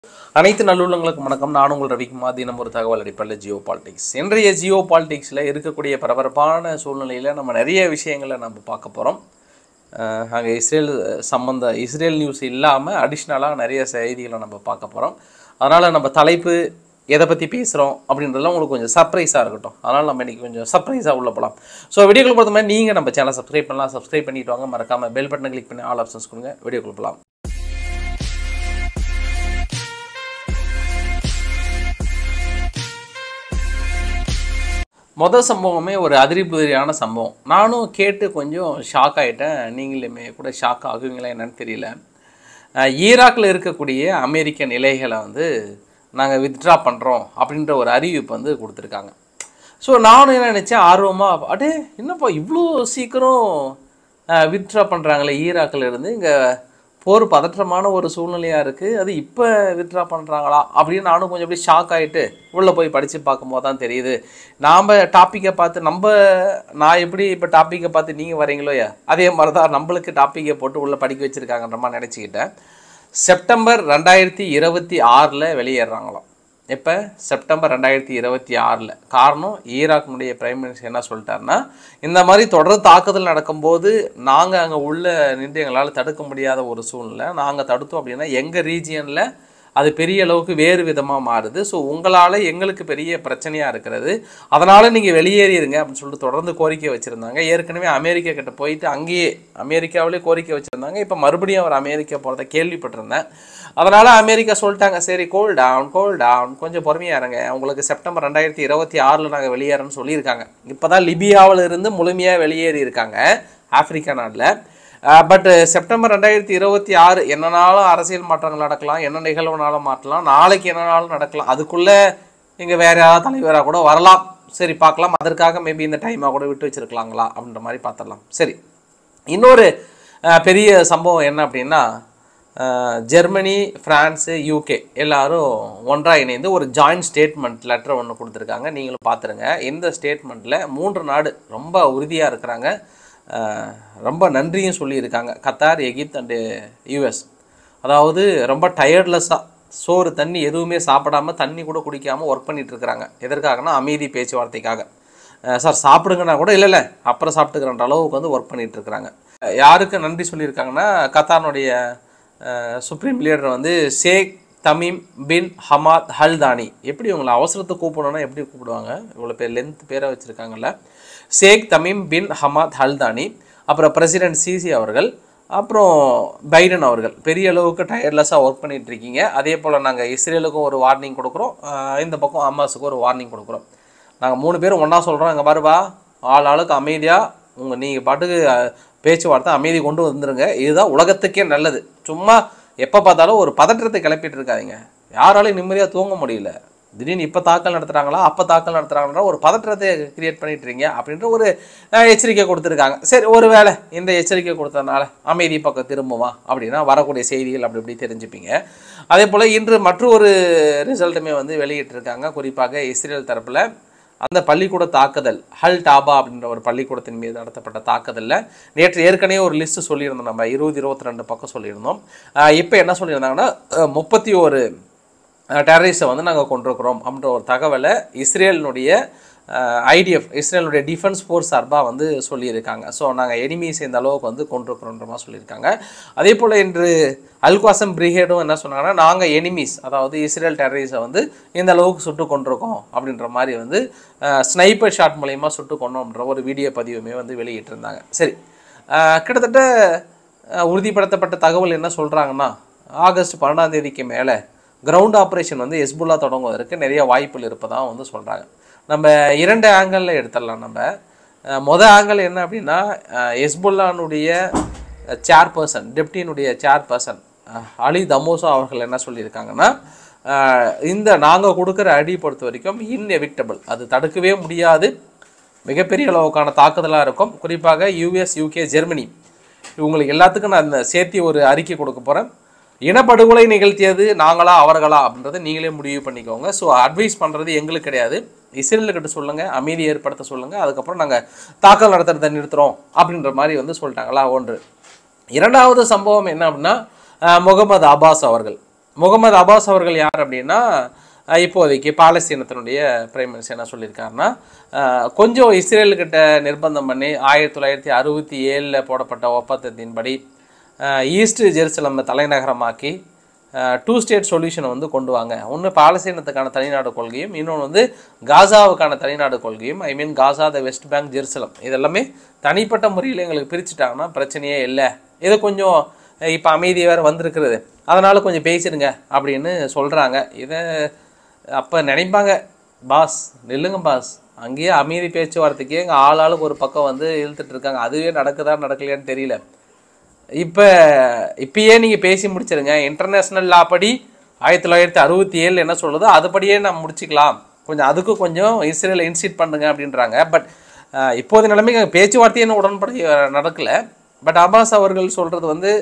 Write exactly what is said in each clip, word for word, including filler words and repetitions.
அனைத்து நல்லுள்ளங்களுக்கும் வணக்கம். நான் உங்கள் ரவிக்குமார். தினம் ஒரு தகவல் அடிப்படையில் ஜியோ பாலிடிக்ஸ். இன்றைய ஜியோ பாலிடிக்ஸில் இருக்கக்கூடிய பரபரப்பான சூழ்நிலையில் நம்ம நிறைய விஷயங்களை நம்ம பார்க்க போகிறோம். அங்கே இஸ்ரேல் சம்மந்த இஸ்ரேல் நியூஸ் இல்லாமல் அடிஷ்னலாக நிறைய செய்திகளை நம்ம பார்க்க போகிறோம். அதனால் நம்ம தலைப்பு எதை பற்றி பேசுகிறோம் அப்படின்றதுலாம் உங்களுக்கு கொஞ்சம் சர்ப்ரைஸாக இருக்கட்டும். அதனால் நம்ம இன்றைக்கி கொஞ்சம் சர்ப்ரைஸாக உள்ள போகலாம். ஸோ வீடியோக்குள்ள பொறுத்த மாதிரி நீங்கள் நம்ம சேனல் சப்ஸ்கிரைப் பண்ணலாம். சப்ஸ்கிரைப் பண்ணிட்டு வாங்க. மறக்காமல் பெல் பட்டனை கிளிக் பண்ணி ஆல் ஆப்ஷன்ஸ் கொடுங்க. வீடியோக்குள்ள போகலாம். மொதல் சம்பவமே ஒரு அதிர்புதிரியான சம்பவம். நானும் கேட்டு கொஞ்சம் ஷாக் ஆகிட்டேன். நீங்களுமே கூட ஷாக் ஆகுவீங்களா என்னன்னு தெரியல. ஈராக்கில் இருக்கக்கூடிய அமெரிக்க நிலைகளை வந்து நாங்கள் வித்ட்ரா பண்ணுறோம் அப்படின்ற ஒரு அறிவிப்பு வந்து கொடுத்துருக்காங்க. ஸோ நானும் என்ன நினச்சேன், ஆர்வமாக அடே என்னப்பா இவ்வளோ சீக்கிரம் வித்ட்ரா பண்ணுறாங்களே ஈராக்கில் இருந்து, இங்கே போர் பதற்றமான ஒரு சூழ்நிலையாக இருக்குது, அது இப்போ வித்ட்ரா பண்ணுறாங்களா அப்படின்னு நானும் கொஞ்சம் அப்படியே ஷாக் ஆகிட்டு உள்ளே போய் படித்து பார்க்கும்போது தான் தெரியுது. நாம் டாப்பிக்கை பார்த்து நம்ம நான் எப்படி இப்போ டாப்பிக்கை பார்த்து நீங்கள் வரீங்களோ அதே மாதிரி தான் நம்மளுக்கு டாப்பிக்கை போட்டு உள்ளே படிக்க வச்சுருக்காங்கன்ற மாதிரி நினச்சிக்கிட்டேன். செப்டம்பர் ரெண்டாயிரத்தி இருபத்தி ஆறில் வெளியேறாங்களாம். எப்போ? செப்டம்பர் ரெண்டாயிரத்தி இருபத்தி ஆறில். காரணம், ஈராக்கினுடைய பிரைம் மினிஸ்டர் என்ன சொல்லிட்டாருன்னா, இந்த மாதிரி தொடர் தாக்குதல் நடக்கும்போது நாங்கள் அங்கே உள்ள நின்று எங்களால் தடுக்க முடியாத ஒரு சூழ்நிலை, நாங்கள் தடுத்தோம் அப்படின்னா எங்கள் ரீஜியனில் அது பெரிய அளவுக்கு வேறு விதமாக மாறுது. ஸோ உங்களால் எங்களுக்கு பெரிய பிரச்சனையாக இருக்கிறது, அதனால் நீங்கள் வெளியேறிடுங்க அப்படின்னு சொல்லிட்டு தொடர்ந்து கோரிக்கை வச்சுருந்தாங்க. ஏற்கனவே அமெரிக்கா கிட்ட போயிட்டு அங்கேயே அமெரிக்காவிலே கோரிக்கை வச்சுருந்தாங்க. இப்போ மறுபடியும் அவர் அமெரிக்கா போகிறத கேள்விப்பட்டிருந்தேன். அதனால் அமெரிக்கா சொல்லிட்டாங்க, சரி கோல் டவுன் கோல் டவுன் கொஞ்சம் பொறுமையாக இருங்க, உங்களுக்கு செப்டம்பர் ரெண்டாயிரத்தி இருபத்தி ஆறில் நாங்கள் வெளியேறோன்னு சொல்லியிருக்காங்க. இப்போ தான் லிபியாவில் இருந்து முழுமையாக வெளியேறி இருக்காங்க ஆப்பிரிக்கா நாட்டில். பட் செப்டம்பர் ரெண்டாயிரத்தி இருபத்தி ஆறு என்னன்னாலும் அரசியல் மாற்றங்கள் நடக்கலாம், என்ன நிகழ்வுனாலும் மாற்றலாம், நாளைக்கு என்னன்னாலும் நடக்கலாம், அதுக்குள்ளே இங்கே வேறு யாராவது தலைவராக கூட வரலாம். சரி பார்க்கலாம், அதற்காக மேபி இந்த டைமாக கூட விட்டு வச்சுருக்கலாங்களா அப்படின்ற மாதிரி பார்த்துடலாம். சரி, இன்னொரு பெரிய சம்பவம் என்ன அப்படின்னா, ஜெர்மனி, ஃப்ரான்ஸு, யூகே எல்லாரும் ஒன்றாக இணைந்து ஒரு ஜாயிண்ட் ஸ்டேட்மெண்ட் லெட்டர் ஒன்று கொடுத்துருக்காங்க. நீங்களும் பார்த்துருங்க. இந்த ஸ்டேட்மெண்ட்டில் மூன்று நாடு ரொம்ப உறுதியாக இருக்கிறாங்க, ரொம்ப நன்றியும் சொல்லியிருக்காங்க. Qatar, Egypt and US. அதாவது ரொம்ப டயர்ட்லெஸ்ஸாக சோறு தண்ணி எதுவுமே சாப்பிடாமல் தண்ணி கூட குடிக்காமல் ஒர்க் பண்ணிகிட்டு இருக்கிறாங்க. எதற்காகனா அமைதி பேச்சுவார்த்தைக்காக. சார் சாப்பிடுங்கன்னா கூட இல்லை இல்லை அப்புறம் சாப்பிட்டுக்கிறன்ற அளவுக்கு வந்து ஒர்க் பண்ணிகிட்டு இருக்கிறாங்க. யாருக்கு நன்றி சொல்லியிருக்காங்கன்னா, கத்தாருடைய சுப்ரீம் லீடர் வந்து ஷேக் தமீம் பின் ஹமாத் அல் தானி. எப்படி இவங்களை அவசரத்தை கூப்பிடணும்னா எப்படி கூப்பிடுவாங்க, இவ்வளோ பேர் லென்த் பேரை வச்சுருக்காங்கல்ல. ஷேக் தமீம் பின் ஹமாத் அல் தானி, அப்புறம் பிரசிடென்ட் சிசி அவர்கள், அப்புறம் பைடன் அவர்கள். பெரிய அளவுக்கு டயர்லெஸ்ஸாக ஒர்க் பண்ணிகிட்டு இருக்கீங்க. அதே போல் நாங்கள் இஸ்ரேலுக்கும் ஒரு வார்னிங் கொடுக்குறோம், இந்த பக்கம் ஹமாஸுக்கும் ஒரு வார்னிங் கொடுக்குறோம். நாங்கள் மூணு பேரும் ஒன்றா சொல்கிறோம், இங்கே பாருவா ஆள் ஆளுக்கு அமைதியாக உங்கள் நீங்கள் பாட்டுக்கு பேச்சுவார்த்தை அமைதி கொண்டு வந்துருங்க, இதுதான் உலகத்துக்கே நல்லது. சும்மா எப்போ பார்த்தாலும் ஒரு பதற்றத்தை கிளப்பிட்டு இருக்காதிங்க. யாராலையும் நிம்மதியாக தூங்க முடியல, திடீர்னு இப்போ தாக்கல் நடத்துகிறாங்களா அப்போ தாக்கல் நடத்துகிறாங்களா ஒரு பதற்றத்தை கிரியேட் பண்ணிட்டுருங்க அப்படின்ற ஒரு எச்சரிக்கை கொடுத்துருக்காங்க. சரி, ஒரு வேளை இந்த எச்சரிக்கை கொடுத்ததுனால அமைதி பக்கம் திரும்புமா அப்படின்னா வரக்கூடிய செய்திகள் அப்படி இப்படி தெரிஞ்சுப்பீங்க. அதே போல் இன்று மற்றொரு ரிசல்ட்டுமே வந்து வெளியிட்டிருக்காங்க. குறிப்பாக இஸ்ரேல் தரப்பில் அந்த பள்ளிக்கூட தாக்குதல், ஹல் டாபா அப்படின்ற ஒரு பள்ளிக்கூடத்தின் மீது நடத்தப்பட்ட தாக்குதலில் நேற்று ஏற்கனவே ஒரு லிஸ்ட்டு சொல்லியிருந்தோம், நம்ம இருபது இருபத்தி ரெண்டு பக்கம் சொல்லியிருந்தோம். இப்போ என்ன சொல்லியிருந்தாங்கன்னா, முப்பத்தி ஒரு டெரரிஸ்ட்டை வந்து நாங்கள் கொண்டிருக்கிறோம் அப்படின்ற ஒரு தகவலை இஸ்ரேலினுடைய ஐடிஎஃப் இஸ்ரேலுடைய டிஃபென்ஸ் ஃபோர்ஸ் சார்பாக வந்து சொல்லியிருக்காங்க. ஸோ நாங்கள் எனிமீஸ் இந்த அளவுக்கு வந்து கொண்டிருக்கிறோன்ற மாதிரி சொல்லியிருக்காங்க. அதே போல் இன்று அல்குவாசம் பிரிகேடும் என்ன சொன்னாங்கன்னா, நாங்கள் எனிமீஸ் அதாவது இஸ்ரேல் டெரரிஸ்ட்டை வந்து இந்த அளவுக்கு சுட்டு கொண்டிருக்கோம் அப்படின்ற மாதிரி வந்து ஸ்னைப்பர் ஷாட் மூலயமா சுட்டு கொண்டோம்ன்ற ஒரு வீடியோ பதிவுமே வந்து வெளியிட்டிருந்தாங்க. சரி, கிட்டத்தட்ட உறுதிப்படுத்தப்பட்ட தகவல் என்ன சொல்கிறாங்கன்னா, ஆகஸ்ட் பன்னெண்டாம் தேதிக்கு மேலே கிரவுண்ட் ஆப்ரேஷன் வந்து ஹெஸ்புல்லா தொடங்குவதற்கு நிறைய வாய்ப்புகள் இருப்பதாக வந்து சொல்கிறாங்க. நம்ம இரண்டு ஆங்கிளில் எடுத்துடலாம். நம்ம மொதல் ஆங்கிள் என்ன அப்படின்னா, ஹெஸ்புல்லானுடைய சேர்பர்சன் டெப்டினுடைய சேர்பர்சன் அலி தமோசா அவர்கள் என்ன சொல்லியிருக்காங்கன்னா, இந்த நாங்கள் கொடுக்குற அடி பொறுத்த வரைக்கும் இன்எவிக்டபிள், அது தடுக்கவே முடியாது, மிகப்பெரிய அளவுக்கான தாக்குதலாக இருக்கும். குறிப்பாக யூஎஸ், யூகே, ஜெர்மனி இவங்களுக்கு எல்லாத்துக்கும் நான் இந்த சேர்த்து ஒரு அறிக்கை கொடுக்க போகிறேன். இனப்படுகொலை நிகழ்த்தியது நாங்களா அவர்களா அப்படின்றத நீங்களே முடிவு பண்ணிக்கோங்க. ஸோ அட்வைஸ் பண்ணுறது எங்களுக்கு கிடையாது, இஸ்ரேலுக்கிட்ட சொல்லுங்கள், அமைதி ஏற்படுத்த சொல்லுங்கள், அதுக்கப்புறம் நாங்கள் தாக்கல் நடத்துறதை நிறுத்துகிறோம் அப்படின்ற மாதிரி வந்து சொல்லிட்டாங்களா ஒன்று. இரண்டாவது சம்பவம் என்ன அப்படின்னா, முகமது அப்பாஸ் அவர்கள் முகமது அப்பாஸ் அவர்கள் யார் அப்படின்னா இப்போதைக்கு பாலஸ்தீனத்தினுடைய பிரைம் மினிஸ்டர் என்ன சொல்லியிருக்காருன்னா, கொஞ்சம் இஸ்ரேலுக்கிட்ட நிர்பந்தம் பண்ணி ஆயிரத்தி தொள்ளாயிரத்தி அறுபத்தி ஏழில் போடப்பட்ட ஒப்பந்தத்தின்படி ஈஸ்ட் ஜெருசலம் தலைநகரமாக்கி டூ ஸ்டேட் சொல்யூஷனை வந்து கொண்டு வாங்க. ஒன்று பாலஸ்தீனத்துக்கான தனிநாடு கொள்கையும், இன்னொன்று வந்து காசாவுக்கான தனிநாடு கொள்கையும். I mean Gaza, the West Bank, Jerusalem இதெல்லாமே தனிப்பட்ட முறையில் எங்களுக்கு பிரிச்சுட்டாங்கன்னா பிரச்சனையே இல்லை. இது கொஞ்சம் இப்போ அமைதி வேறு வந்திருக்கிறது, அதனால் கொஞ்சம் பேசிடுங்க அப்படின்னு சொல்கிறாங்க. இதை அப்போ நினைப்பாங்க, பாஸ் நில்லுங்க பாஸ், அங்கேயே அமைதி பேச்சுவார்த்தைக்கே எங்கள் ஆள் ஆளுக்கு ஒரு பக்கம் வந்து இழுத்துட்டு இருக்காங்க. அதுவே நடக்குதா நடக்கலையான்னு தெரியல. இப்போ இப்பயே நீங்கள் பேசி முடிச்சிருங்க. இன்டர்நேஷ்னல் லா படி ஆயிரத்தி தொள்ளாயிரத்தி அறுபத்தி ஏழு என்ன சொல்லுதோ அதுபடியே நம்ம முடிச்சுக்கலாம், கொஞ்சம் அதுக்கு கொஞ்சம் இஸ்ரேலை இன்சிட் பண்ணுங்க அப்படின்றாங்க. பட் இப்போது நிலைமைக்கு பேச்சுவார்த்தையே என்ன உடன்படி நடக்கலை. பட் அப்பாஸ் அவர்கள் சொல்கிறது வந்து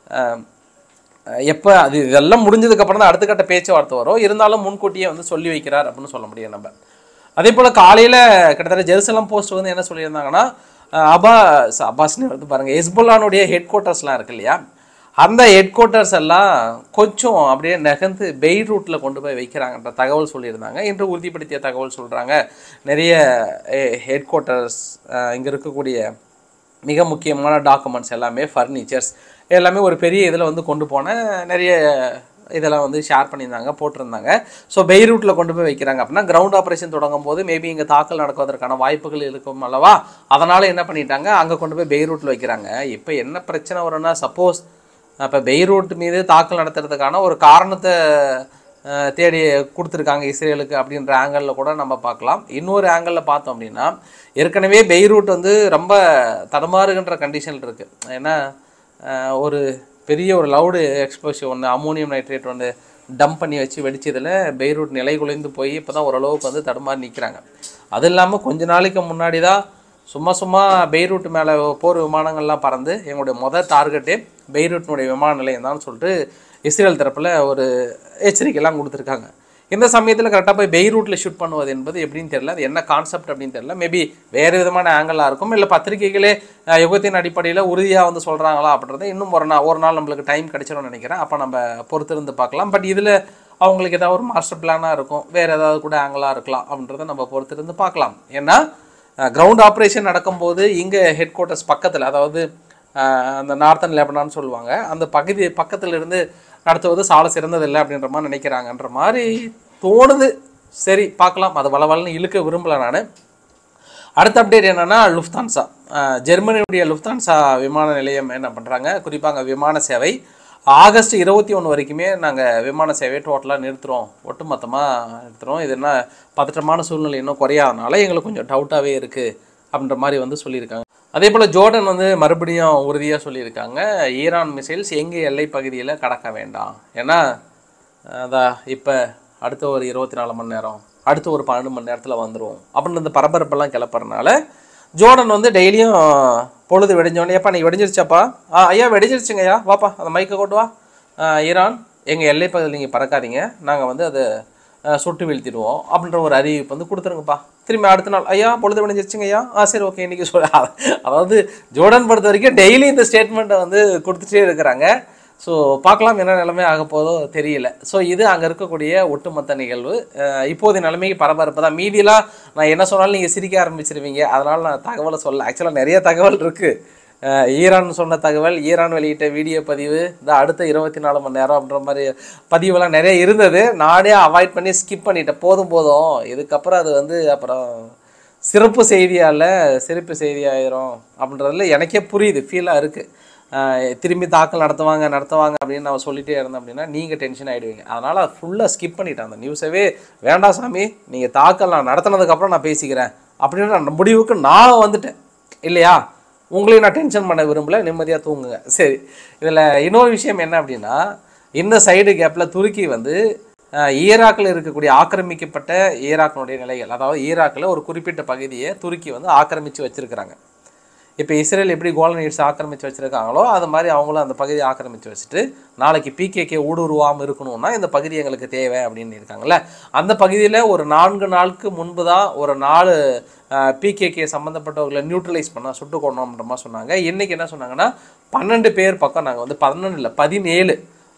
எப்போ அது இதெல்லாம் முடிஞ்சதுக்கப்புறம் தான் அடுத்த கட்ட பேச்சுவார்த்தை வரும். இருந்தாலும் முன்கூட்டியே வந்து சொல்லி வைக்கிறார் அப்படின்னு சொல்ல முடியும் நம்ம. அதே போல் காலையில் கிட்டத்தட்ட ஜெருசலம் போஸ்ட் வந்து என்ன சொல்லியிருந்தாங்கன்னா, அப்பாஸ் அப்பாஸ்னு வந்து பாருங்கள், ஹெஸ்புல்லானுடைய ஹெட் குவார்ட்டர்ஸ்லாம் இருக்கு இல்லையா, அந்த ஹெட் குவார்ட்டர்ஸ் எல்லாம் கொஞ்சம் அப்படியே நகர்ந்து பெய்ரூட்டில் கொண்டு போய் வைக்கிறாங்கன்ற தகவல் சொல்லியிருந்தாங்க. இன்று உறுதிப்படுத்திய தகவல் சொல்கிறாங்க. நிறைய ஹெட் குவார்ட்டர்ஸ், இங்கே இருக்கக்கூடிய மிக முக்கியமான டாக்குமெண்ட்ஸ் எல்லாமே, ஃபர்னிச்சர்ஸ் எல்லாமே ஒரு பெரிய இதில் வந்து கொண்டு போன நிறைய இதெல்லாம் வந்து ஷேர் பண்ணியிருந்தாங்க, போட்டிருந்தாங்க. ஸோ பெய்ரூட்டில் கொண்டு போய் வைக்கிறாங்க அப்படின்னா கிரவுண்ட் ஆப்ரேஷன் தொடங்கும் போது மேபி இங்கே தாக்கல் நடக்குவதற்கான வாய்ப்புகள் இருக்கும் அல்லவா, அதனால் என்ன பண்ணிட்டாங்க, அங்கே கொண்டு போய் பெய்ரூட்டில் வைக்கிறாங்க. இப்போ என்ன பிரச்சனை வரும்னா, சப்போஸ் இப்போ பெய்ரூட் மீது தாக்கல் நடத்துறதுக்கான ஒரு காரணத்தை தேடி கொடுத்துருக்காங்க இஸ்ரேலுக்கு அப்படின்ற ஆங்கிளில் கூட நம்ம பார்க்கலாம். இன்னொரு ஆங்கிளில் பார்த்தோம் அப்படின்னா, ஏற்கனவே பெய்ரூட் வந்து ரொம்ப தடுமாறுகின்ற கண்டிஷனில் இருக்குது. ஏன்னா ஒரு பெரிய ஒரு லவுடு எக்ஸ்ப்ளோசிவ் ஒன்று, அமோனியம் நைட்ரேட் ஒன்று டம்ப் பண்ணி வச்சு வெடிச்சதில் பெய்ரூட் நிலை குலைந்து போய் இப்போ தான் ஓரளவுக்கு வந்து தடுமாறி நிற்கிறாங்க. அது இல்லாமல் கொஞ்ச நாளைக்கு முன்னாடி தான் சும்மா சும்மா பெய்ரூட் மேலே போர் விமானங்கள்லாம் பறந்து எங்களுடைய மொதல் டார்கெட்டே பெய்ரூட்டினுடைய விமான நிலையம் தான் சொல்லிட்டு இஸ்ரேல் தரப்பில் ஒரு எச்சரிக்கைலாம் கொடுத்துருக்காங்க. இந்த சமயத்தில் கரெக்டாக போய் பெய்ரூட்டில் ஷூட் பண்ணுவது என்பது எப்படின்னு தெரியல, அது என்ன கான்செப்ட் அப்படின்னு தெரியல. மேபி வேறு விதமான ஆங்கிளாக இருக்கும், இல்லை பத்திரிகைகளே யுகத்தின் அடிப்படையில் உறுதியாக வந்து சொல்கிறாங்களா அப்படின்றத இன்னும் ஒரு நாள் ஒரு நாள் நம்மளுக்கு டைம் கிடைச்சிடும்னு நினைக்கிறேன். அப்போ நம்ம பொறுத்திருந்து பார்க்கலாம். பட் இதில் அவங்களுக்கு ஏதாவது ஒரு மாஸ்டர் பிளானாக இருக்கும், வேறு ஏதாவது கூட ஆங்கிளாக இருக்கலாம் அப்படின்றத நம்ம பொறுத்திருந்து பார்க்கலாம். ஏன்னா கிரவுண்ட் ஆப்ரேஷன் நடக்கும்போது இங்கே ஹெட் குவார்ட்டர்ஸ் பக்கத்தில், அதாவது அந்த நார்த்தன் லெபனான்னு சொல்லுவாங்க, அந்த பகுதி பக்கத்தில் இருந்து நடத்துவது சால சிறந்ததில்லை அப்படின்ற மாதிரி நினைக்கிறாங்கன்ற மாதிரி தோணுது. சரி பார்க்கலாம், அது வளவலன்னு இழுக்க விரும்பலை நான். அடுத்த அப்டேட் என்னென்னா, லுஃப்தான்சா, ஜெர்மனியுடைய லுஃப்தான்சா விமான நிலையம் என்ன பண்ணுறாங்க, குறிப்பாக விமான சேவை ஆகஸ்ட் இருபத்தி ஒன்று வரைக்குமே நாங்கள் விமான சேவையை டோட்டலாக நிறுத்துகிறோம், ஒட்டுமொத்தமாக நிறுத்துகிறோம். இது என்ன பதற்றமான சூழ்நிலை இன்னும் குறையாதனால எங்களுக்கு கொஞ்சம் டவுட்டாகவே இருக்குது அப்படின்ற மாதிரி வந்து சொல்லியிருக்காங்க. அதே போல் ஜோர்டன் வந்து மறுபடியும் உறுதியாக சொல்லியிருக்காங்க, ஈரான் மிசைல்ஸ் எங்கள் எல்லை பகுதியில் கடக்க வேண்டாம். ஏன்னா அதான் இப்போ அடுத்த ஒரு இருபத்தி நாலு மணி நேரம் அடுத்த ஒரு பன்னெண்டு மணி நேரத்தில் வந்துடும் அப்படின்னு இந்த பரபரப்பெல்லாம் கிளப்புறதுனால ஜோர்டன் வந்து டெய்லியும் பொழுது வெடிஞ்சோடனே, ஏப்பா நீ வெடிஞ்சிருச்சாப்பா, ஆ ஐயா வெடிஞ்சிருச்சுங்கய்யா, வாப்பா அந்த மைக்கை கொண்டு வா, ஈரான் எங்கள் எல்லை பகுதியில் நீங்கள் பறக்காதீங்க, நாங்கள் வந்து அதை சுட்டு வீழ்த்திடுவோம் அப்படின்ற ஒரு அறிவிப்பு வந்து கொடுத்துருங்கப்பா. திரும்பி அடுத்த நாள், ஐயா பொழுது விளைஞ்சிருச்சுங்க ஐயா, ஆ சரி ஓகே இன்றைக்கி சொல்ல. அதாவது ஜோர்டன் பொறுத்த வரைக்கும் டெய்லி இந்த ஸ்டேட்மெண்ட்டை வந்து கொடுத்துட்டே இருக்கிறாங்க. ஸோ பார்க்கலாம் என்ன நிலைமை ஆக போதோ தெரியல. ஸோ இது அங்கே இருக்கக்கூடிய ஒட்டுமொத்த நிகழ்வு. இப்போது நிலைமைக்கு பரபரப்பு தான். மீதியெல்லாம் நான் என்ன சொன்னாலும் நீங்கள் சிரிக்க ஆரம்பிச்சிருவீங்க, அதனால் நான் தகவலை சொல்ல. ஆக்சுவலாக நிறைய தகவல் இருக்குது. ஈரான் சொன்ன தகவல், ஈரான் வெளியிட்ட வீடியோ பதிவு, இந்த அடுத்த இருபத்தி நாலு மணி நேரம் அப்படின்ற மாதிரி பதிவெல்லாம் நிறைய இருந்தது. நானே அவாய்ட் பண்ணி ஸ்கிப் பண்ணிட்டேன். போதும் போதும் இதுக்கப்புறம் அது வந்து அப்புறம் சிறப்பு செய்தியால் சிறப்பு செய்தியாயிரும் அப்படின்றதுல எனக்கே புரியுது, ஃபீலாக இருக்குது. திரும்பி தாக்கல் நடத்துவாங்க நடத்துவாங்க அப்படின்னு நான் சொல்லிகிட்டே இருந்தேன் அப்படின்னா நீங்கள் டென்ஷன் ஆகிடுவீங்க. அதனால் ஃபுல்லாக ஸ்கிப் பண்ணிட்டேன். அந்த நியூஸவே வேண்டாம் சாமி, நீங்கள் தாக்கல் நான் நடத்தினதுக்கப்புறம் நான் பேசிக்கிறேன் அப்படின்ற அந்த முடிவுக்கு நான் வந்துட்டேன் இல்லையா. உங்களையும் நான் டென்ஷன் பண்ண விரும்பல, நிம்மதியாக தூங்குங்க. சரி, இதில் இன்னொரு விஷயம் என்ன அப்படின்னா, இந்த சைடு கேப்பில் துருக்கி வந்து ஈராக்கில் இருக்கக்கூடிய ஆக்கிரமிக்கப்பட்ட ஈராக்கினுடைய நிலைகள், அதாவது ஈராக்கில் ஒரு குறிப்பிட்ட பகுதியை துருக்கி வந்து ஆக்கிரமித்து வச்சுருக்கிறாங்க. இப்போ இஸ்ரேல் எப்படி கோலன் ஹைட்ஸ் ஆக்கிரமித்து வச்சுருக்காங்களோ அது மாதிரி அவங்களும் அந்த பகுதியை ஆக்கிரமித்து வச்சுட்டு நாளைக்கு பிகேகே ஊடுருவாமல் இருக்கணும்னா இந்த பகுதி எங்களுக்கு தேவை அப்படின்னு இருக்காங்கல்ல. அந்த பகுதியில் ஒரு நான்கு நாளுக்கு முன்பு தான் ஒரு நாலு பிகேகே சம்மந்தப்பட்டவர்களை நியூட்ரலைஸ் பண்ணால் சுட்டு கொண்டோம்ன்ற மாதிரி சொன்னாங்க. இன்றைக்கி என்ன சொன்னாங்கன்னா, பன்னெண்டு பேர் பக்கம் நாங்கள் வந்து பன்னெண்டு இல்லை பதினேழு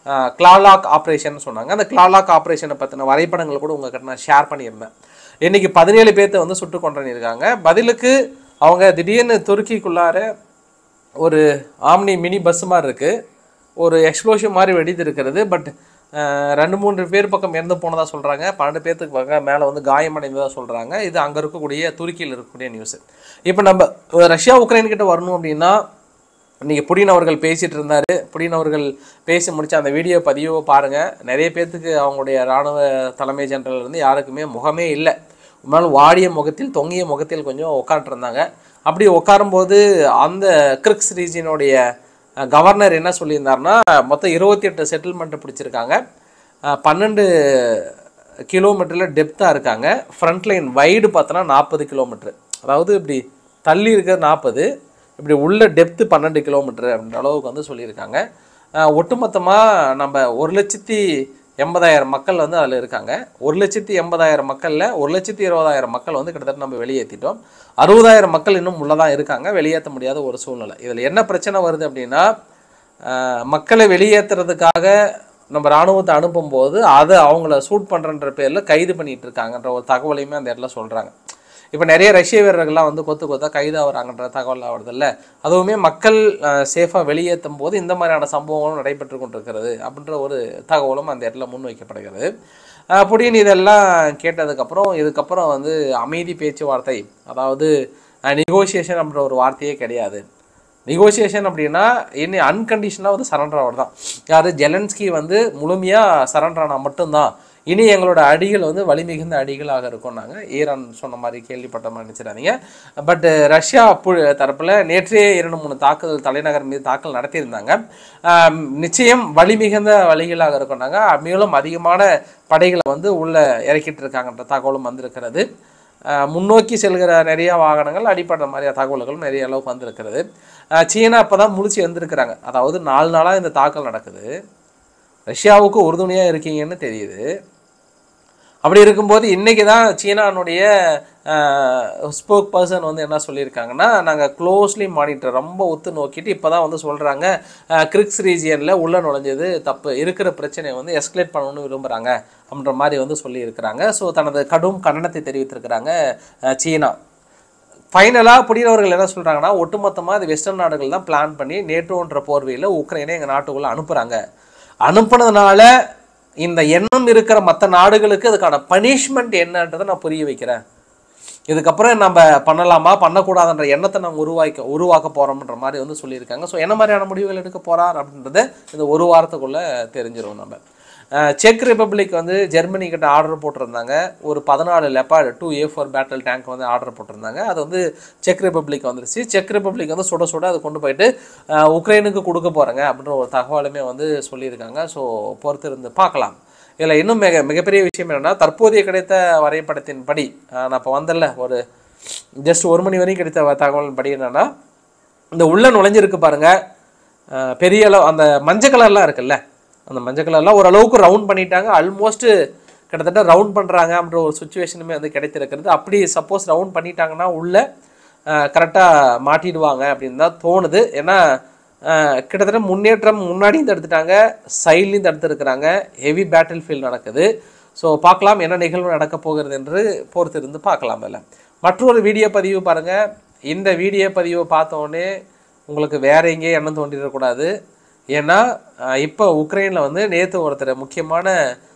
கிளாலாக் ஆப்ரேஷன் சொன்னாங்க. அந்த கிளாலாக் ஆப்ரேஷனை பற்றின வரைபடங்கள் கூட உங்ககிட்ட நான் ஷேர் பண்ணியிருந்தேன். இன்றைக்கி பதினேழு பேர்த்த வந்து சுட்டு கொண்டிருக்காங்க. பதிலுக்கு அவங்க திடீர்னு துருக்கிக்குள்ளார ஒரு ஆம்னி மினி பஸ் மாதிரி இருக்குது, ஒரு எக்ஸ்ப்ளோஷன் மாதிரி வெடித்து இருக்கிறது. பட் ரெண்டு மூன்று பேர் பக்கம் இறந்து போனதாக சொல்கிறாங்க, பன்னெண்டு பேர்த்துக்கு பக்கம் மேலே வந்து காயமடைந்ததாக சொல்கிறாங்க. இது அங்கே இருக்கக்கூடிய துருக்கியில் இருக்கக்கூடிய நியூஸு. இப்போ நம்ம ரஷ்யா உக்ரைன் கிட்ட வரணும் அப்படின்னா, இன்றைக்கி புடின் அவர்கள் பேசிகிட்டு இருந்தார். புடின் அவர்கள் பேசி முடித்த அந்த வீடியோ பதிவை பாருங்கள். நிறைய பேர்த்துக்கு அவங்களுடைய இராணுவ தலைமை ஜெனரல் இருந்து யாருக்குமே முகமே இல்லை. உண்மையாலும் வாடிய முகத்தில் தொங்கிய முகத்தில் கொஞ்சம் உட்காந்துருந்தாங்க. அப்படி உட்காரும்போது அந்த கிரிக்ஸ் ரீஜியனுடைய கவர்னர் என்ன சொல்லியிருந்தாருன்னா, மொத்தம் இருபத்தி எட்டு செட்டில்மெண்ட்டை பிடிச்சிருக்காங்க, பன்னெண்டு கிலோமீட்டரில் டெப்த்தாக இருக்காங்க. ஃப்ரண்ட் லைன் வைடு பார்த்தோன்னா நாற்பது கிலோமீட்ரு, அதாவது இப்படி தள்ளி இருக்கிற நாற்பது, இப்படி உள்ள டெப்த்து பன்னெண்டு கிலோமீட்டரு அப்படின்ற அளவுக்கு வந்து சொல்லியிருக்காங்க. ஒட்டுமொத்தமாக நம்ம ஒரு லட்சத்தி எண்பதாயிரம் மக்கள் வந்து அதில் இருக்காங்க. ஒரு லட்சத்தி எண்பதாயிரம் மக்களில் ஒரு லட்சத்தி இருபதாயிரம் மக்கள் வந்து கிட்டத்தட்ட நம்ம வெளியேற்றிட்டோம். அறுபதாயிரம் மக்கள் இன்னும் உள்ளதான் இருக்காங்க, வெளியேற்ற முடியாத ஒரு சூழ்நிலை. இதில் என்ன பிரச்சனை வருது அப்படின்னா, மக்களை வெளியேற்றுறதுக்காக நம்ம இராணுவத்தை அனுப்பும்போது அதை அவங்கள சூட் பண்ணுறன்ற பேரில் கைது பண்ணிகிட்டு இருக்காங்கன்ற ஒரு தகவலையுமே அந்த இடத்துல சொல்கிறாங்க. இப்போ நிறைய ரஷ்ய வீரர்கள்லாம் வந்து கொத்து கொத்தா கைது ஆகிறாங்கன்ற தகவல் ஆகுறதில்ல. அதுவுமே மக்கள் சேஃபாக வெளியேற்றும் போது இந்த மாதிரியான சம்பவங்களும் நடைபெற்று கொண்டிருக்கிறது அப்படின்ற ஒரு தகவலும் அந்த இடத்துல முன் வைக்கப்படுகிறது. புடின் இதெல்லாம் கேட்டதுக்கப்புறம் இதுக்கப்புறம் வந்து அமைதி பேச்சுவார்த்தை, அதாவது நெகோசியேஷன் அப்படின்ற ஒரு வார்த்தையே கிடையாது. நெகோசியேஷன் அப்படின்னா இன்னும் அன்கண்டிஷனாக வந்து சரண்டர் ஆவர் தான். யார் ஜெலன்ஸ்கி வந்து முழுமையாக சரண்டர் ஆனால் மட்டும்தான் இனி எங்களோட அடிகள் வந்து வலிமிகுந்த அடிகளாக இருக்கும். நாங்கள் ஈரான் சொன்ன மாதிரி கேள்விப்பட்ட மாதிரி நினச்சிடாதீங்க. பட் ரஷ்யா தரப்பில் நேற்றே இரண்டு மூணு தாக்குதல் தலைநகர் மீது தாக்கல் நடத்தியிருந்தாங்க. நிச்சயம் வலிமிகுந்த வழிகளாக இருக்கும். நாங்கள் மேலும் அதிகமான படைகளை வந்து உள்ளே இறக்கிட்டு இருக்காங்கன்ற தகவலும் வந்திருக்கிறது. முன்னோக்கி செல்கிற நிறைய வாகனங்கள் அடிப்பட்ட மாதிரியா தகவல்களும் நிறைய அளவுக்கு வந்திருக்கிறது. சீனா இப்போ தான் முழிச்சு வந்திருக்கிறாங்க. அதாவது நாலு நாளாக இந்த தாக்கல் நடக்குது, ரஷ்யாவுக்கு உறுதுணையாக இருக்கீங்கன்னு தெரியுது. அப்படி இருக்கும்போது இன்றைக்கி தான் சீனானுடைய ஸ்போக் பர்சன் வந்து என்ன சொல்லியிருக்காங்கன்னா, நாங்கள் க்ளோஸ்லி மானிட்டர் ரொம்ப ஒத்து நோக்கிட்டு இப்போ தான் வந்து சொல்கிறாங்க கிரிக்ஸ் ரீஜியனில் உள்ளே நுழைஞ்சது தப்பு, இருக்கிற பிரச்சனையை வந்து எஸ்கலேட் பண்ணணும்னு விரும்புகிறாங்க அப்படின்ற மாதிரி வந்து சொல்லியிருக்கிறாங்க. ஸோ தனது கடும் கண்டனத்தை தெரிவித்திருக்கிறாங்க சீனா. ஃபைனலாக புடினவர்கள் என்ன சொல்கிறாங்கன்னா, ஒட்டுமொத்தமாக அது வெஸ்டர்ன் நாடுகள் தான் பிளான் பண்ணி நேட்டோன்ற போர்வையில் உக்ரைனை எங்கள் நாட்டுக்குள்ளே அனுப்புகிறாங்க. அனுப்புனதுனால இந்த எண்ணம் இருக்கிற மற்ற நாடுகளுக்கு அதுக்கான பனிஷ்மெண்ட் என்னன்றதை நான் புரிய வைக்கிறேன். இதுக்கப்புறம் நம்ம பண்ணலாமா பண்ணக்கூடாதுன்ற எண்ணத்தை நாங்கள் உருவாக்க உருவாக்க போகிறோம்ன்ற மாதிரி வந்து சொல்லியிருக்காங்க. ஸோ என்ன மாதிரியான முடிவுகள் எடுக்க போகிறார் அப்படின்றத இந்த ஒரு வாரத்துக்குள்ளே தெரிஞ்சிடும். நம்ம செக் ரிப்பப்ளிக் வந்து ஜெர்மனி கிட்ட ஆர்டர் போட்டிருந்தாங்க, ஒரு பதினாலு Leopard two A four battle tank வந்து ஆர்டர் போட்டிருந்தாங்க. அது வந்து செக் ரிப்பப்ளிக் வந்துருச்சு. செக் ரிப்பப்ளிக் வந்து சுட சுட அதை கொண்டு போயிட்டு உக்ரைனுக்கு கொடுக்க போகிறாங்க அப்படின்ற ஒரு தகவலுமே வந்து சொல்லியிருக்காங்க. ஸோ பொறுத்து இருந்து பார்க்கலாம். இதில் இன்னும் மிக மிகப்பெரிய விஷயம் என்னென்னா, தற்போதைய கிடைத்த வரைபடத்தின்படி நான் இப்போ வந்தல ஒரு ஜஸ்ட் ஒரு மணி வரைக்கும் கிடைத்த தகவலின் படி என்னென்னா, இந்த உள்ள நுழைஞ்சிருக்கு பாருங்கள் பெரிய அளவு அந்த மஞ்சள் கலர்லாம் இருக்குல்ல, அந்த மஞ்சள் கலர்லாம் ஓரளவுக்கு ரவுண்ட் பண்ணிட்டாங்க. ஆல்மோஸ்ட்டு கிட்டத்தட்ட ரவுண்ட் பண்ணுறாங்க அப்படின்ற ஒரு சுச்சுவேஷனுமே வந்து கிடைத்திருக்கிறது. அப்படி சப்போஸ் ரவுண்ட் பண்ணிட்டாங்கன்னா உள்ளே கரெக்டாக மாட்டிடுவாங்க அப்படின்னு தான் தோணுது. ஏன்னா கிட்டத்தட்ட முன்னேற்றம் முன்னாடியும் தடுத்துட்டாங்க, சைட்லையும் தடுத்துருக்குறாங்க. ஹெவி பேட்டில் ஃபீல்ட் நடக்குது. ஸோ பார்க்கலாம் என்ன நிகழ்வு நடக்க போகிறது என்று பொறுத்து இருந்து பார்க்கலாம். இல்லை மற்றொரு வீடியோ பதிவு பாருங்கள். இந்த வீடியோ பதிவை பார்த்தோன்னே உங்களுக்கு வேறு எங்கேயும் எண்ணம் தோண்டிடக்கூடாது. ஏன்னா இப்போ உக்ரைனில் வந்து நேற்று ஒருத்தர் முக்கியமான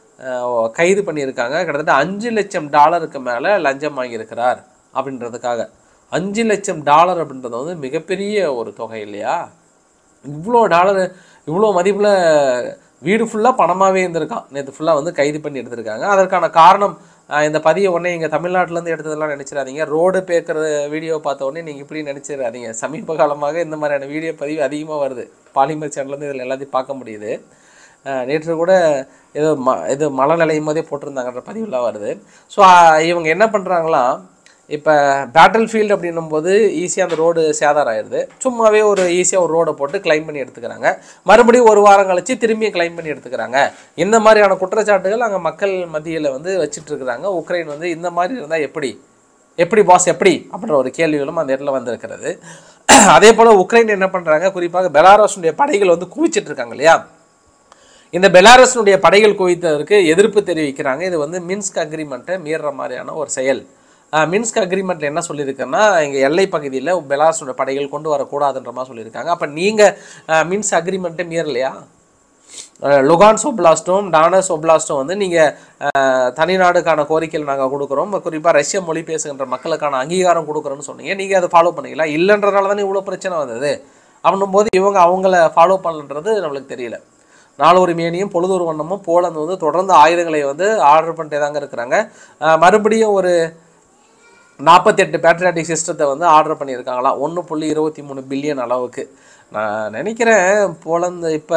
கைது பண்ணியிருக்காங்க. கிட்டத்தட்ட அஞ்சு லட்சம் டாலருக்கு மேலே லஞ்சம் வாங்கியிருக்கிறார் அப்படின்றதுக்காக. அஞ்சு லட்சம் டாலர் அப்படின்றது வந்து மிகப்பெரிய ஒரு தொகை இல்லையா? இவ்வளோ டாலரு இவ்வளோ மதிப்பில் வீடு ஃபுல்லாக பணமாகவே இருந்திருக்கான். நேற்று ஃபுல்லாக வந்து கைது பண்ணி எடுத்திருக்காங்க. அதற்கான காரணம் இந்த பதியை உடனே இங்கே தமிழ்நாட்டிலேருந்து எடுத்ததெல்லாம் நினச்சிடாதீங்க. ரோடு பேக்கிற வீடியோ பார்த்த உடனே நீங்கள் இப்படி நினச்சிடாதீங்க. சமீப காலமாக இந்த மாதிரியான வீடியோ பதிவு அதிகமாக வருது. பாலிமர் சேனல்லேருந்து இதில் எல்லாத்தையும் பார்க்க முடியுது. நேற்று கூட ஏதோ ம இது மழை நிலையும் போதே போட்டிருந்தாங்கன்ற பதிவுலாம் வருது. ஸோ இவங்க என்ன பண்ணுறாங்களாம், இப்போ பேட்டில் ஃபீல்டு அப்படின்னும் போது ஈஸியாக அந்த ரோடு சேதாரம் ஆயிடுது. சும்மாவே ஒரு ஈஸியாக ஒரு ரோடை போட்டு கிளைம் பண்ணி எடுத்துக்கிறாங்க. மறுபடியும் ஒரு வாரம் கழிச்சு திரும்பியும் கிளைம் பண்ணி எடுத்துக்கிறாங்க. இந்த மாதிரியான குற்றச்சாட்டுகள் அங்கே மக்கள் மத்தியில் வந்து வச்சுட்டு இருக்கிறாங்க. உக்ரைன் வந்து இந்த மாதிரி இருந்தால் எப்படி எப்படி பாஸ் எப்படி அப்படின்ற ஒரு கேள்விகளும் அந்த இடத்துல வந்திருக்கிறது. அதே போல் உக்ரைன் என்ன பண்ணுறாங்க, குறிப்பாக பெலாரஸுடைய படைகள் வந்து குவிச்சிட்டு இருக்காங்க இல்லையா? இந்த பெலாரஸினுடைய படைகள் குவித்ததற்கு எதிர்ப்பு தெரிவிக்கிறாங்க. இது வந்து மின்ஸ்க் அக்ரிமெண்ட்டை மீறுற மாதிரியான ஒரு செயல். மின்ஸ்க் அக்ரிமெண்ட்டில் என்ன சொல்லியிருக்குன்னா, இங்கே எல்லை பகுதியில் பெலாரஸோட படைகள் கொண்டு வரக்கூடாதுன்ற மாதிரி சொல்லியிருக்காங்க. அப்போ நீங்கள் மின்ஸ்க் அக்ரிமெண்ட்டை மீறலையா? லுகான்ஸ் ஒப்லாஸ்ட்டும் டானஸ் ஒப்லாஸ்ட்டும் வந்து நீங்கள் தனிநாடுக்கான கோரிக்கையில் நாங்கள் கொடுக்குறோம், குறிப்பாக ரஷ்ய மொழி பேசுகின்ற மக்களுக்கான அங்கீகாரம் கொடுக்குறோன்னு சொன்னீங்க. நீங்கள் அதை ஃபாலோ பண்ணிங்களா? இல்லைன்றனால தானே இவ்வளோ பிரச்சனை வந்தது. அப்படின்னும் போது இவங்க அவங்கள ஃபாலோ பண்ணலன்றது நம்மளுக்கு தெரியல. நாளொரு மேனியும் பொழுதொரு வண்ணமும் போலந்து வந்து தொடர்ந்து ஆயுதங்களை வந்து ஆர்டர் பண்ணிட்டே தாங்க இருக்கிறாங்க. மறுபடியும் ஒரு நாற்பத்தி எட்டு பேட்ரியாட்டிக் சிஸ்டத்தை வந்து ஆர்டர் பண்ணியிருக்காங்களா, ஒன்று புள்ளி இருபத்தி மூணு பில்லியன் அளவுக்கு. நான் நினைக்கிறேன் போலந்து இப்போ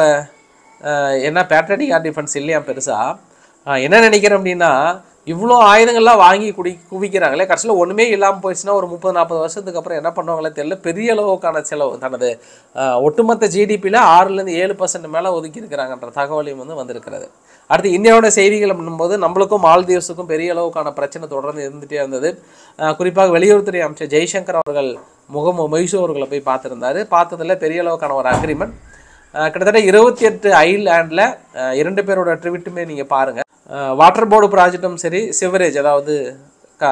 என்ன பேட்ரியாட்டிக் ஏர் டிஃபென்ஸ் இல்லையா பெருசாக. என்ன நினைக்கிறேன் அப்படின்னா, இவ்வளோ ஆயுதங்கள்லாம் வாங்கி குடி குவிக்கிறாங்களே, கடைசியில் ஒன்றுமே இல்லாமல் போயிடுச்சுன்னா ஒரு முப்பது நாற்பது வருஷத்துக்கு அப்புறம் என்ன பண்ணுவாங்களே தெரியல. பெரிய அளவுக்கான செலவு தனது ஒட்டுமொத்த ஜிடிபியில் ஆறுலேருந்து ஏழு பர்சன்ட் மேலே ஒதுக்கி இருக்கிறாங்கன்ற தகவலையும் வந்து வந்திருக்கிறது. அடுத்து இந்தியாவோட செய்திகள் அப்படின்போது நம்மளுக்கும் மால்தீவ்ஸுக்கும் பெரிய அளவுக்கான பிரச்சனை தொடர்ந்து இருந்துகிட்டே இருந்தது. குறிப்பாக வெளியுறவுத்துறை அமைச்சர் ஜெய்சங்கர் அவர்கள் முகம் மொய்சோ அவர்களை போய் பார்த்துருந்தாரு. பார்த்ததில் பெரிய அளவுக்கான ஒரு அக்ரிமெண்ட் கிட்டத்தட்ட இருபத்தி எட்டு ஐலாண்டில் இரண்டு பேரோட ட்ரிவிட்டுமே நீங்கள் பாருங்கள். வாட்டர் போர்டு ப்ராஜெக்டும் சரி, சிவரேஜ் அதாவது கா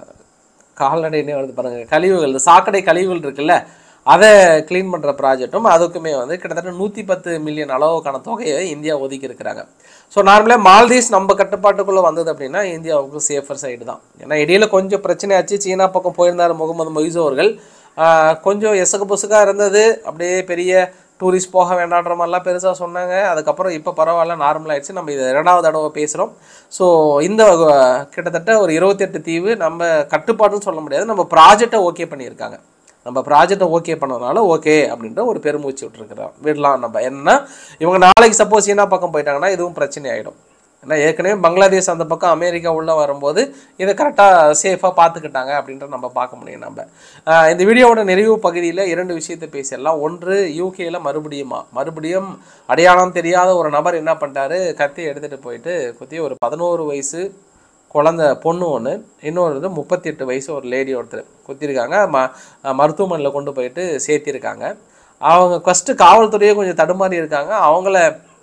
கால்நடைனே வருது பாருங்கள், கழிவுகள் சாக்கடை கழிவுகள் இருக்குல்ல, அதை க்ளீன் பண்ணுற ப்ராஜெக்டும் அதுக்குமே வந்து கிட்டத்தட்ட நூற்றி பத்து மில்லியன் அளவுக்கான தொகையை இந்தியா ஒதுக்கி இருக்கிறாங்க. ஸோ நார்மலாக மால்தீவ்ஸ் நம்ம கட்டுப்பாட்டுக்குள்ளே வந்தது அப்படின்னா இந்தியாவுக்கு சேஃபர் சைடு தான். ஏன்னா இடையில கொஞ்சம் பிரச்சனையாச்சு, சீனா பக்கம் போயிருந்தார் முகமது மொய்சோ அவர்கள், கொஞ்சம் எசகு பொசுக்காக இருந்தது, அப்படியே பெரிய டூரிஸ்ட் போக வேண்டான்ற மாதிரிலாம் பெருசாக சொன்னாங்க. அதுக்கப்புறம் இப்போ பரவாயில்ல, நார்மல் ஆகிடுச்சு. நம்ம இதை இரண்டாவது தடவை பேசுகிறோம். ஸோ இந்த கிட்டத்தட்ட ஒரு இருபத்தெட்டு தீவு நம்ம கட்டுப்பாடுன்னு சொல்ல முடியாது, நம்ம ப்ராஜெக்டை ஓகே பண்ணியிருக்காங்க. நம்ம ப்ராஜெக்டை ஓகே பண்ணதுனால ஓகே அப்படின்ற ஒரு பெருமூச்சு விட்டுருக்குறோம், விடலாம் நம்ம. ஏன்னா இவங்க நாளைக்கு சப்போஸ் சீனா பக்கம் போயிட்டாங்கன்னா இதுவும் பிரச்சனை ஆகிடும். ஏன்னா ஏற்கனவே பங்களாதேஷ் அந்த பக்கம் அமெரிக்கா உள்ளே வரும்போது இதை கரெக்டாக சேஃபாக பார்த்துக்கிட்டாங்க அப்படின்ற நம்ம பார்க்க முடியும். நம்ம இந்த வீடியோவோட நிறைவு பகுதியில் இரண்டு விஷயத்தை பேசிடலாம். ஒன்று, யூகேயில் மறுபடியுமா மறுபடியும் அடையாளம் தெரியாத ஒரு நபர் என்ன பண்ணிட்டாரு, கத்தி எடுத்துகிட்டு போயிட்டு குத்தி ஒரு பதினோரு வயசு குழந்தை பொண்ணு ஒன்று, இன்னொரு வந்து முப்பத்தி எட்டு வயசு ஒரு லேடி ஒருத்தர் குத்திருக்காங்க. ம மருத்துவமனையில் கொண்டு போயிட்டு சேர்த்திருக்காங்க. அவங்க ஃபஸ்ட்டு காவல்துறையே கொஞ்சம் தடுமாறி இருக்காங்க. அவங்கள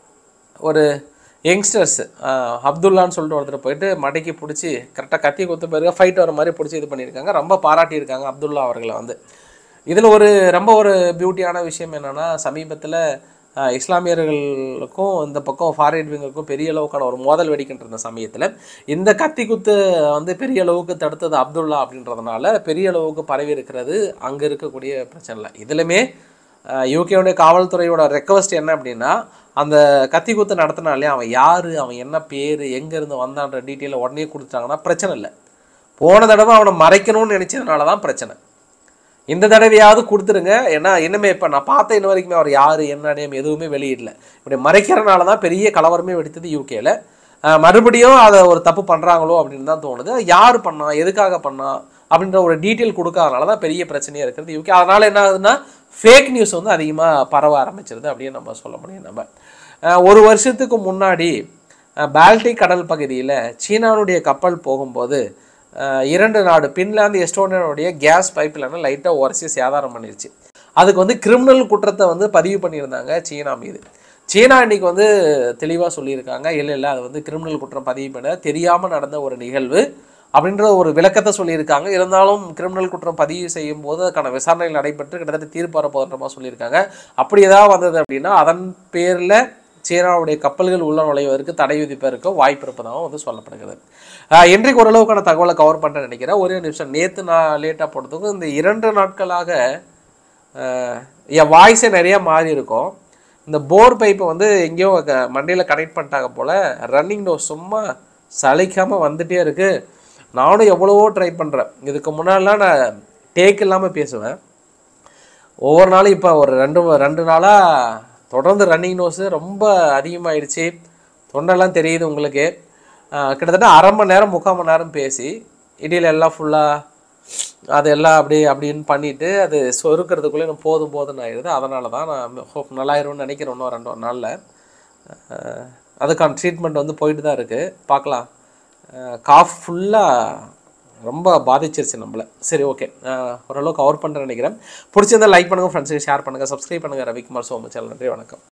ஒரு யங்ஸ்டர்ஸ் அப்துல்லான்னு சொல்லிட்டு ஒருத்தர் போயிட்டு மடக்கி பிடிச்சி கரெக்டாக கத்தி கொத்து போயிருக்க ஃபைட் வர மாதிரி பிடிச்சி இது பண்ணியிருக்காங்க. ரொம்ப பாராட்டியிருக்காங்க அப்துல்லா அவர்களை வந்து. இதில் ஒரு ரொம்ப ஒரு பியூட்டியான விஷயம் என்னென்னா, சமீபத்தில் இஸ்லாமியர்களுக்கும் இந்த பக்கம் ஃபாரின் விங்கருக்கும் பெரிய அளவுக்கான ஒரு மோதல் வெடிக்கின்ற இந்த சமயத்தில் இந்த கத்தி குத்து வந்து பெரிய அளவுக்கு தடுத்தது அப்துல்லா அப்படின்றதுனால பெரிய அளவுக்கு பரவி இருக்கிறது அங்கே இருக்கக்கூடிய பிரச்சனை இல்லை. இதுலையுமே யூகேவுடைய காவல்துறையோட ரெக்வஸ்ட் என்ன அப்படின்னா, அந்த கத்தி குத்து நடத்தினாலே அவன் யார், அவன் என்ன பேர், எங்கேருந்து வந்தான்ற டீட்டெயிலை உடனே கொடுத்துட்டாங்கன்னா பிரச்சனை இல்லை. போன தடவை அவனை மறைக்கணும்னு நினச்சதுனால தான் பிரச்சனை. இந்த தடவையாவது கொடுத்துருங்க. ஏன்னா இன்னுமே இப்போ நான் பார்த்த இன்ன வரைக்குமே அவர் யார் என்ன நேம் எதுவுமே வெளியிடல. இப்படி மறைக்கிறனால தான் பெரிய கலவரமே வெடித்தது யூகேல. மறுபடியும் அதை ஒரு தப்பு பண்ணுறாங்களோ அப்படின்னு தான் தோணுது. யார் பண்ணா, எதுக்காக பண்ணா அப்படின்ற ஒரு டீட்டெயில் கொடுக்காதனால தான் பெரிய பிரச்சனையாக இருக்கிறது யூகே. அதனால் என்ன ஆகுதுன்னா ஃபேக் நியூஸ் வந்து அதிகமாக பரவ ஆரம்பிச்சிருது அப்படின்னு நம்ம சொல்ல முடியும். நம்ம ஒரு வருஷத்துக்கு முன்னாடி பால்டிக் கடல் பகுதியில் சீனாவுடைய கப்பல் போகும்போது இரண்டு நாடு பின்லாந்து எஸ்டோனியாவுடைய கேஸ் பைப்லைனை லைட்டாக உரசி சேதாரம் பண்ணிருச்சு. அதுக்கு வந்து கிரிமினல் குற்றத்தை வந்து பதிவு பண்ணியிருந்தாங்க சீனா மீது. சீனா இன்னைக்கு வந்து தெளிவாக சொல்லியிருக்காங்க, இல்லை இல்லை அது வந்து கிரிமினல் குற்றம் பதிவு பண்ண தெரியாமல் நடந்த ஒரு நிகழ்வு அப்படின்ற ஒரு விளக்கத்தை சொல்லியிருக்காங்க. இருந்தாலும் கிரிமினல் குற்றம் பதிவு செய்யும் போது அதுக்கான விசாரணைகள் நடைபெற்று கிட்டத்தட்ட தீர்ப்பு வரப்போகின்ற மாதிரி சொல்லியிருக்காங்க. அப்படி ஏதாவது வந்தது அப்படின்னா அதன் பேரில் சீனாவுடைய கப்பல்கள் உள்ள நுழைவதற்கு தடை விதிப்பதற்கு வாய்ப்பு இருப்பதாகவும் வந்து சொல்லப்படுகிறது. இன்றைக்கு ஓரளவுக்கான தகவலை கவர் பண்ணுறேன்னு நினைக்கிறேன். ஒரே நிமிஷம், நேற்று நான் லேட்டாக போனதுக்கும் இந்த இரண்டு நாட்களாக என் வாய்ஸே நிறையா மாறி இருக்கும். இந்த போர் பைப்பை வந்து எங்கேயோ மண்டையில் கனெக்ட் பண்ணிட்டாங்க போல், ரன்னிங் டோஸ் சும்மா சலிக்காமல் வந்துகிட்டே இருக்குது. நானும் எவ்வளவோ ட்ரை பண்ணுறேன். இதுக்கு முன்னாடிலாம் நான் டேக் இல்லாமல் பேசுவேன். ஒவ்வொரு நாளும் இப்போ ஒரு ரெண்டு ரெண்டு நாளாக தொடர்ந்து ரன்னிங் நோஸு ரொம்ப அதிகமாகிடுச்சு. தொண்டெல்லாம் தெரியுது உங்களுக்கு. கிட்டத்தட்ட அரை மணி நேரம் முக்கால் மணி நேரம் பேசி இடையில எல்லாம் ஃபுல்லாக அது எல்லாம் அப்படி அப்படின்னு பண்ணிவிட்டு அது சொருக்கிறதுக்குள்ளே எனக்கு போதும் போதுன்னு ஆயிடுது. அதனால தான் நான் ஹோப் நல்லாயிரும்னு நினைக்கிறேன். இன்னும் ரெண்டு ஒரு நாளில் அதுக்கான ட்ரீட்மெண்ட் வந்து போயிட்டு தான் இருக்குது. பார்க்கலாம். காஃப் ஃபுல்லாக ரொம்ப பாதிச்சிருச்சு நம்மளை. சரி, ஓகே, ஓரளவுக்கு கவர் பண்ணுறேன்னு நினைக்கிறேன். பிடிச்சிருந்தால் லைக் பண்ணுங்கள், ஃப்ரெண்ட்ஸுக்கு ஷேர் பண்ணுங்கள், சப்ஸ்கிரைப் பண்ணுங்கள். ரவிக்குமார் சோமு சேனல். நன்றி, வணக்கம்.